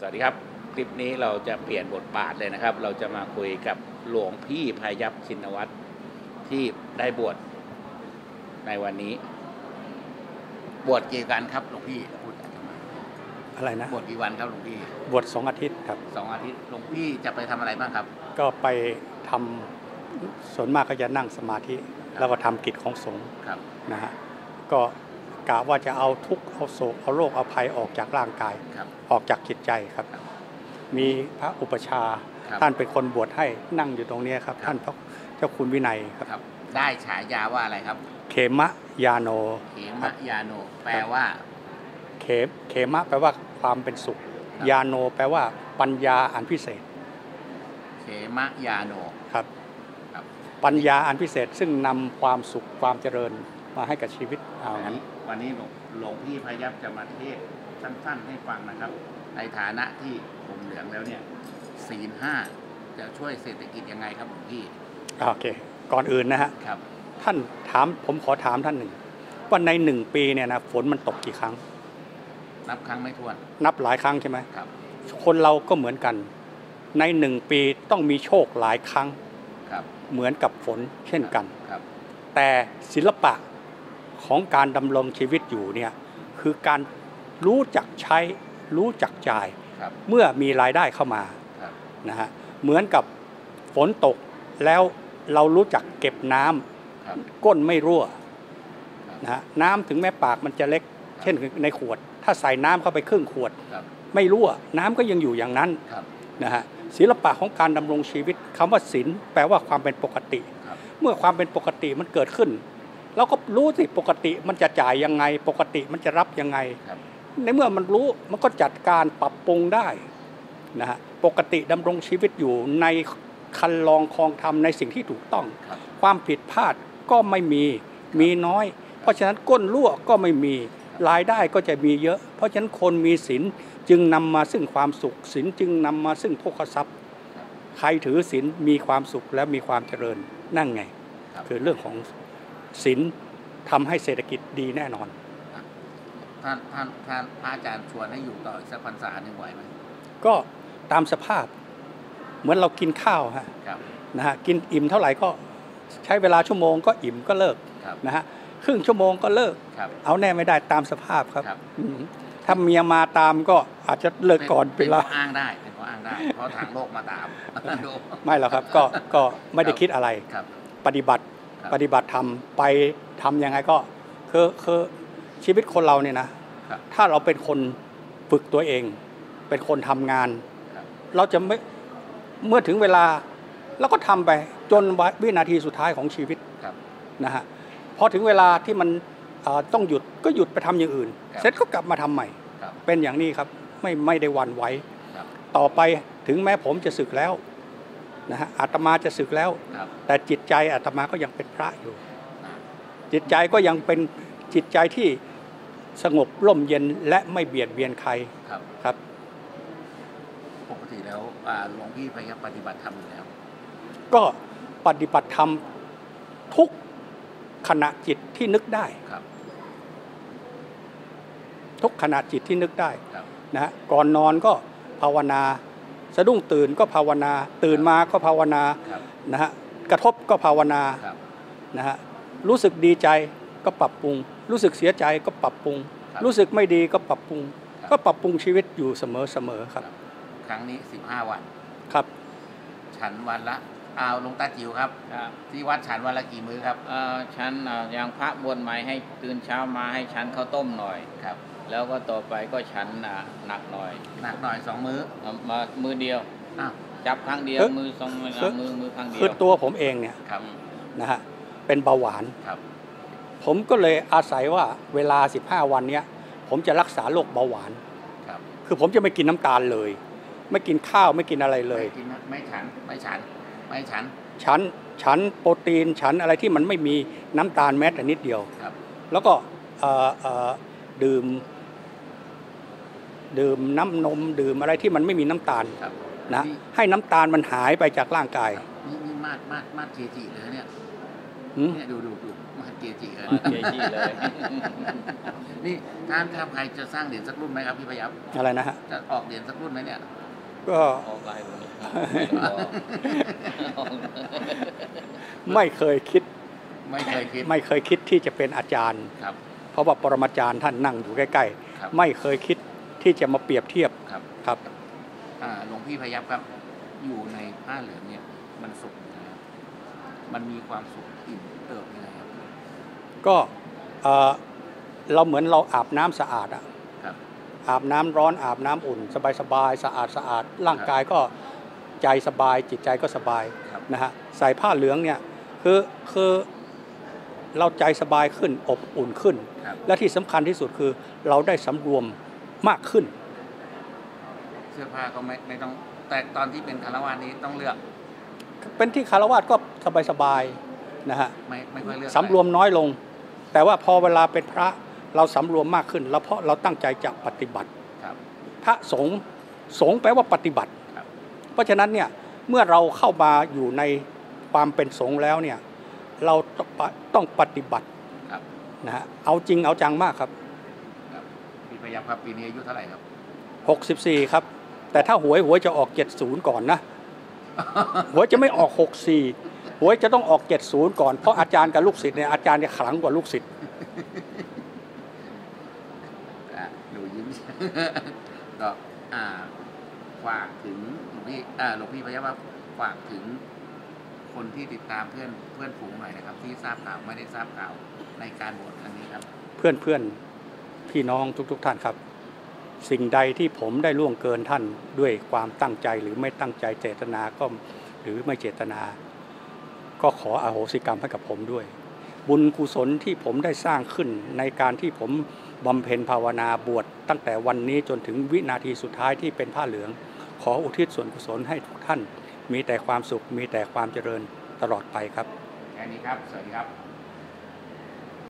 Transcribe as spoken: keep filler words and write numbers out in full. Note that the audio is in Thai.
วัสดีครับคลิปนี้เราจะเปลี่ยนบทบาทเลยนะครับเราจะมาคุยกับหลวงพี่พายัพชินวัตรที่ได้บวชในวันนี้บวชกี่วันครับหลวงพี่พูดอะไรนะบวชกี่วันครับหลวงพี่บวชสองอาทิตย์ครับสองอาทิตย์หลวงพี่จะไปทำอะไรบ้างครับก็ไปทำส่วนมากก็จะนั่งสมาธิแล้วก็ทำกิจของสงฆ์นะฮะก็กะว่าจะเอาทุกข์เอาโศกเอาโรคเอาภัยออกจากร่างกายออกจากจิตใจครับมีพระอุปชาท่านเป็นคนบวชให้นั่งอยู่ตรงนี้ครับท่านพระเจ้าคุณวินัยครับได้ฉายาว่าอะไรครับเขมะยาโนเขมะยาโนแปลว่าเขมเขมะแปลว่าความเป็นสุขยาโนแปลว่าปัญญาอันพิเศษเขมะยาโนครับปัญญาอันพิเศษซึ่งนำความสุขความเจริญมาให้กับชีวิตเอางั้นวันนี้หลวงพี่พายัพจะมาเทศสั้นๆให้ฟังนะครับในฐานะที่ผมเหลืองแล้วเนี่ยศีลห้าจะช่วยเศรษฐกิจยังไงครับหลวงพี่โอเคก่อนอื่นนะฮะครับท่านถามผมขอถามท่านหนึ่งว่าในหนึ่งปีเนี่ยนะฝนมันตกกี่ครั้งนับครั้งไม่ถ้วนนับหลายครั้งใช่ไหมครับคนเราก็เหมือนกันในหนึ่งปีต้องมีโชคหลายครั้งครับเหมือนกับฝนเช่นกันครับแต่ศิลปะของการดำรงชีวิตอยู่เนี่ยคือการรู้จักใช้รู้จักจ่ายเมื่อมีรายได้เข้ามานะฮะเหมือนกับฝนตกแล้วเรารู้จักเก็บน้ำก้นไม่รั่วนะฮะน้ำถึงแม้ปากมันจะเล็กเช่นในขวดถ้าใส่น้ำเข้าไปครึ่งขวดไม่รั่วน้ำก็ยังอยู่อย่างนั้นนะฮะศิลปะของการดำรงชีวิตคำว่าศีลแปลว่าความเป็นปกติเมื่อความเป็นปกติมันเกิดขึ้นเราก็รู้สิปกติมันจะจ่ายยังไงปกติมันจะรับยังไงในเมื่อมันรู้มันก็จัดการปรับปรุงได้นะฮะปกติดำรงชีวิตอยู่ในคันลองครองธรรมในสิ่งที่ถูกต้องความผิดพลาดก็ไม่มีมีน้อยเพราะฉะนั้นก้นรั่วก็ไม่มีรายได้ก็จะมีเยอะเพราะฉะนั้นคนมีศีลจึงนำมาซึ่งความสุขศีลจึงนำมาซึ่งโภคทรัพย์ใครถือศีลมีความสุขและมีความเจริญนั่นไงคือเรื่องของศีลทำให้เศรษฐกิจดีแน่นอนท่านท่านท่านพระอาจารย์ชวนให้อยู่ต่ออีกสักพรรษาหนึ่งไหวไหมก็ตามสภาพเหมือนเรากินข้าวฮะนะฮะกินอิ่มเท่าไหร่ก็ใช้เวลาชั่วโมงก็อิ่มก็เลิกนะฮะครึ่งชั่วโมงก็เลิกเอาแน่ไม่ได้ตามสภาพครับถ้าเมียมาตามก็อาจจะเลิกก่อนเป็นข้ออ้างได้เป็นข้ออ้างได้เพราะทางโลกมาตามไม่หรอกครับก็ก็ไม่ได้คิดอะไรปฏิบัติปฏิบัติธรรมไปทำยังไงก็คือคือชีวิตคนเราเนี่ยนะถ้าเราเป็นคนฝึกตัวเองเป็นคนทำงานเราจะไม่เมื่อถึงเวลาเราก็ทำไปจนวินาทีสุดท้ายของชีวิตนะฮะพอถึงเวลาที่มันต้องหยุดก็หยุดไปทำอย่างอื่นเสร็จก็กลับมาทำใหม่เป็นอย่างนี้ครับไม่ไม่ได้หวั่นไหวต่อไปถึงแม้ผมจะสึกแล้วนะฮะอาตมาจะสึกแล้วแต่จิตใจอาตมาก็ยังเป็นพระอยู่จิตใจก็ยังเป็นจิตใจที่สงบร่มเย็นและไม่เบียดเบียนใครครับปกติแล้วหลวงพี่พยายามปฏิบัติธรรมอยู่แล้วก็ปฏิบัติธรรมทุกขณะจิตที่นึกได้ทุกขณะจิตที่นึกได้นะฮะก่อนนอนก็ภาวนาสะดุ้งตื่นก็ภาวนาตื่นมาก็ภาวนานะฮะกระทบก็ภาวนานะฮะรู้สึกดีใจก็ปรับปรุงรู้สึกเสียใจก็ปรับปรุงรู้สึกไม่ดีก็ปรับปรุงก็ปรับปรุงชีวิตอยู่เสมอๆครับครั้งนี้สิบห้าวันครับฉันวันละเอาหลวงตาจิ๋วครับที่วัดฉันวันละกี่มื้อครับเอ่อฉันอย่างพระบวชใหม่ให้ตื่นเช้ามาให้ฉันข้าวต้มหน่อยครับแล้วก็ต่อไปก็ฉันหนักหน่อยหนักหน่อยสองมื้อมามือเดียวจับครั้งเดียวมือสองมือมือมือครั้งเดียวคือตัวผมเองเนี่ยนะฮะเป็นเบาหวานผมก็เลยอาศัยว่าเวลาสิบห้าวันเนี้ยผมจะรักษาโรคเบาหวานคือผมจะไม่กินน้ำตาลเลยไม่กินข้าวไม่กินอะไรเลยไม่ฉันไม่ฉันไม่ฉันฉันฉันโปรตีนฉันอะไรที่มันไม่มีน้ำตาลแม้แต่นิดเดียวแล้วก็ดื่มดื่มน้ำนมดื่มอะไรที่มันไม่มีน้ำตาลนะให้น้ำตาลมันหายไปจากร่างกายนี่นี่มาดมาดมาดเจจิเลยเนี่ยเนี่ยดูดูดูมหาเกจิเลยมาเกจิเลยนี่ท่านทำใครจะสร้างเหรียญสักรุ่นไหมครับพี่พยับอะไรนะฮะจะออกเหรียญสักรุ่นไหมเนี่ยก็ออกลายเลยครับไม่เคยคิดไม่เคยคิดไม่เคยคิดที่จะเป็นอาจารย์ครับเพราะว่าปรมาจารย์ท่านนั่งอยู่ใกล้ครับๆ ไม่เคยคิดที่จะมาเปรียบเทียบครับครับอ่าหลวงพี่พยับครับ อยู่ในผ้าเหลืองเนี่ยมันสุขนะครับมันมีความสุขอิ่มเอิบยังไงครับก็เอ่อเราเหมือนเราอาบน้ำสะอาดอะครับอาบน้ำร้อนอาบน้ำอุ่น สบายๆสะอาดสะอาดร่างกายก็ใจสบายจิตใจก็สบายครับนะฮะใส่ผ้าเหลืองเนี่ยคือคือเราใจสบายขึ้นอบอุ่นขึ้นครับและที่สำคัญที่สุดคือเราได้สำรวมมากขึ้นเสื้อผ้าก็ไม่ไม่ต้องแต่ตอนที่เป็นคารวาสนี้ต้องเลือกเป็นที่คารวะก็สบายๆนะฮะไม่ไม่ค่อยเลือกสำรวมน้อยลง แต่ว่าพอเวลาเป็นพระเราสำรวมมากขึ้น แล้วเพราะเราตั้งใจจะปฏิบัติครับพระสงฆ์สงฆ์แปลว่าปฏิบัติครับเพราะฉะนั้นเนี่ยเมื่อเราเข้ามาอยู่ในความเป็นสงฆ์แล้วเนี่ยเราต้องปะต้องปฏิบัติครับนะฮะเอาจริงเอาจังมากครับครับพี่พยับครับปีนี้อายุเท่าไหร่ครับหกสิบสี่ครับแต่ถ้าหวยหวยจะออกเจ็ดสิบก่อนนะหวยจะไม่ออกหกสิบสี่หวยจะต้องออกเจ็ดสิบก่อนเพราะอาจารย์กับลูกศิษย์เนี่ยอาจารย์เนี่ยขลังกว่าลูกศิษย์อ่ะหนูยิ้ม ก็อ่าฝากถึงหลวงพี่อ่าหลวงพี่พยับว่าฝากถึงคนที่ติดตามเพื่อนเพื่อนฝูงหน่อยนะครับ ที่ทราบข่าวไม่ได้ทราบข่าวในการบวชครั้งนี้ครับเพื่อนเพื่อนพี่น้องทุกๆทท่านครับ สิ่งใดที่ผมได้ล่วงเกินท่านด้วยความตั้งใจหรือไม่ตั้งใจเจตนาก็หรือไม่เจตนา ก็ขออโหสิกรรมให้กับผมด้วย บุญกุศลที่ผมได้สร้างขึ้นในการที่ผมบำเพ็ญภาวนาบวชตั้งแต่วันนี้จนถึงวินาทีสุดท้ายที่เป็นผ้าเหลือง ขออุทิศส่วนกุศลให้ทุกท่าน มีแต่ความสุขมีแต่ความเจริญตลอดไปครับแค่นี้ครับ สวัสดีครับ